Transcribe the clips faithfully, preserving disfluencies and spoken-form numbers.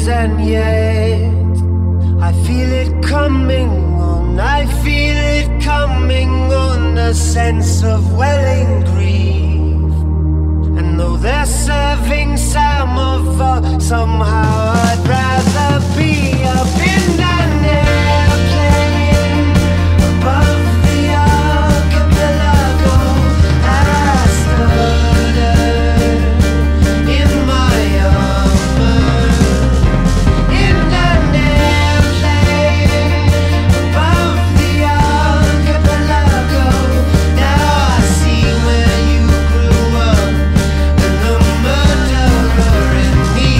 and yet I feel it coming on, I feel it coming on, a sense of welling grief. And though they're serving some of us, somehow I'd rather be up in an airplane above the archipelago. I stuttered in my armor in an airplane above the archipelago. Now I see where you grew up and the murderer in me.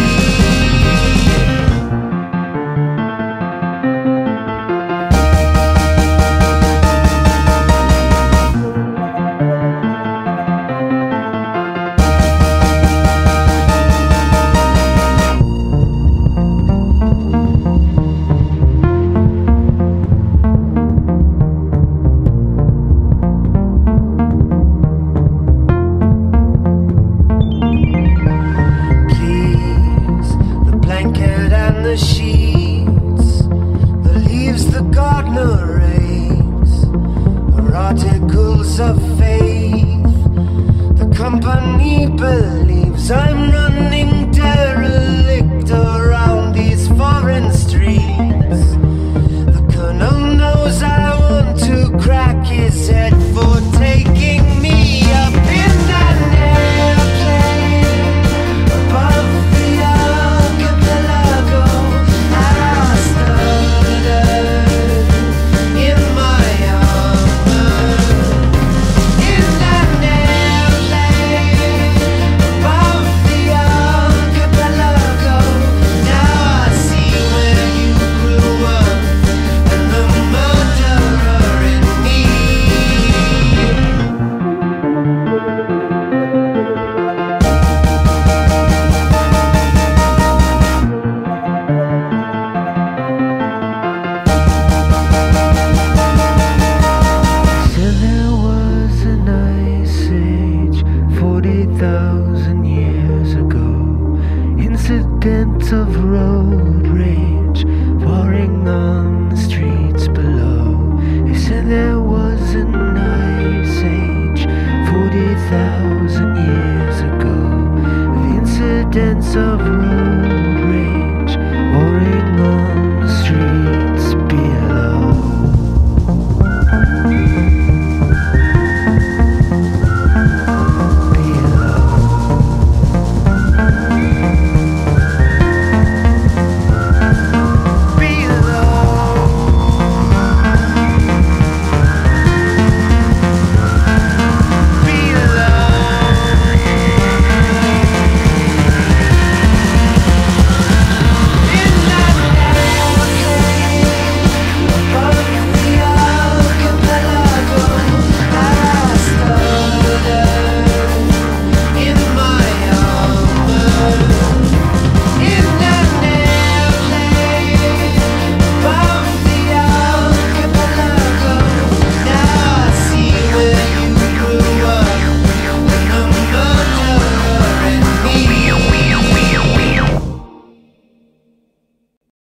Please, the blanket and the sheets, the leaves the gardener rakes, are articles of faith. The company believes I'm running derelict around these foreign streets. The colonel knows I want to crack his head for taking me up in an airplane above the archipelago. I stuttered in my armor in an airplane above the archipelago. Now I see where you grew up and the murderer in me. Said there was an ice age forty thousand years ago. Incidents of road rage pouring on the streets below. They said there was an ice age forty thousand years ago. Of incidents of road